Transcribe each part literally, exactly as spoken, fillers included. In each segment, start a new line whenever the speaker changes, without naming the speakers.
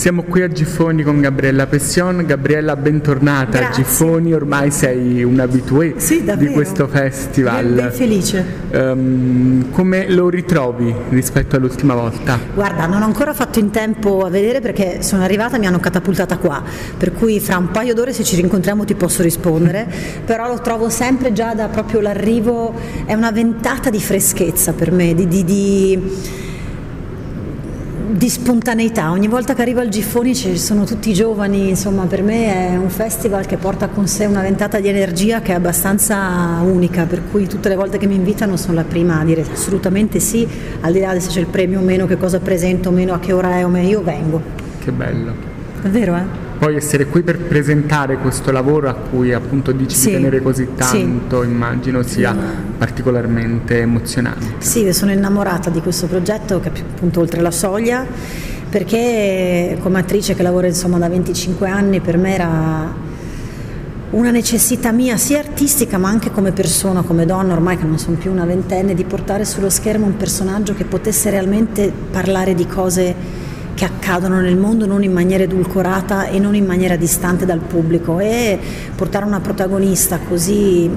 Siamo qui a Giffoni con Gabriella Pession. Gabriella, bentornata.
Grazie.
A Giffoni, ormai sei un habitué
sì,
di questo festival.
Ben, ben felice.
Um, come lo ritrovi rispetto all'ultima volta?
Guarda, non ho ancora fatto in tempo a vedere perché sono arrivata e mi hanno catapultata qua, per cui fra un paio d'ore se ci rincontriamo ti posso rispondere, però lo trovo sempre già da proprio l'arrivo, è una ventata di freschezza per me, di... di, di di spontaneità. Ogni volta che arrivo al Giffoni ci sono tutti giovani, insomma per me è un festival che porta con sé una ventata di energia che è abbastanza unica, per cui tutte le volte che mi invitano sono la prima a dire assolutamente sì, al di là di se c'è il premio o meno, che cosa presento o meno, a che ora è o meno, io vengo.
Che bello.
È vero, eh?
Poi essere qui per presentare questo lavoro a cui appunto dici sì, di tenere così tanto, sì, immagino sia particolarmente emozionante.
Sì, sono innamorata di questo progetto che è appunto Oltre la soglia, perché come attrice che lavora insomma da venticinque anni per me era una necessità mia sia artistica ma anche come persona, come donna ormai che non sono più una ventenne, di portare sullo schermo un personaggio che potesse realmente parlare di cose che accadono nel mondo non in maniera edulcorata e non in maniera distante dal pubblico, e portare una protagonista così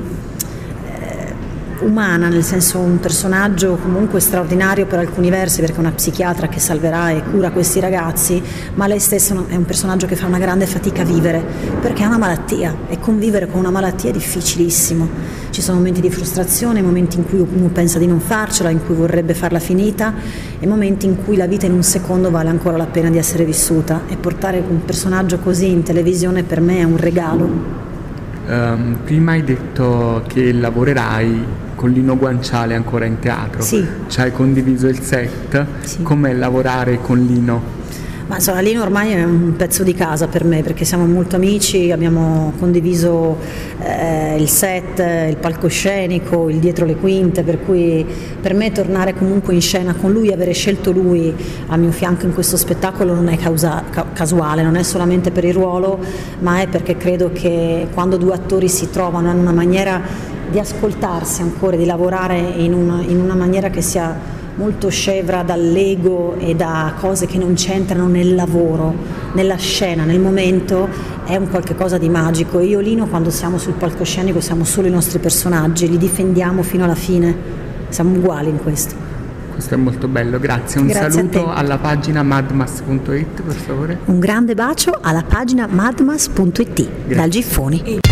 eh, umana, nel senso un personaggio comunque straordinario per alcuni versi, perché è una psichiatra che salverà e cura questi ragazzi, ma lei stessa è un personaggio che fa una grande fatica a vivere perché ha una malattia, e convivere con una malattia è difficilissimo. Ci sono momenti di frustrazione, momenti in cui uno pensa di non farcela, in cui vorrebbe farla finita, e momenti in cui la vita in un secondo vale ancora la pena di essere vissuta, e portare un personaggio così in televisione per me è un regalo.
Um, prima hai detto che lavorerai con Lino Guanciale ancora in teatro.
Sì.
Ci hai condiviso il set. Sì. Com'è lavorare con Lino?
Ma insomma, Lino ormai è un pezzo di casa per me, perché siamo molto amici, abbiamo condiviso eh, il set, il palcoscenico, il dietro le quinte, per cui per me tornare comunque in scena con lui, avere scelto lui a mio fianco in questo spettacolo non è causa, ca- casuale, non è solamente per il ruolo, ma è perché credo che quando due attori si trovano hanno una maniera di ascoltarsi ancora, di lavorare in una, in una maniera che sia molto scevra dall'ego e da cose che non c'entrano nel lavoro, nella scena, nel momento, è un qualche cosa di magico. Io e Lino, quando siamo sul palcoscenico, siamo solo i nostri personaggi, li difendiamo fino alla fine, siamo uguali in questo.
Questo è molto bello, grazie. Un
grazie
saluto alla pagina madmas punto it, per favore.
Un grande bacio alla pagina madmas punto it dal Giffoni.